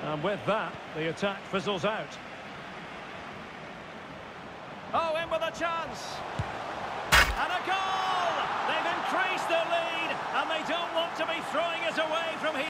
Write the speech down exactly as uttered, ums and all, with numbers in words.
And with that, the attack fizzles out. Oh, in with a chance. And a goal! They've increased their lead, and they don't want to be throwing it away from here.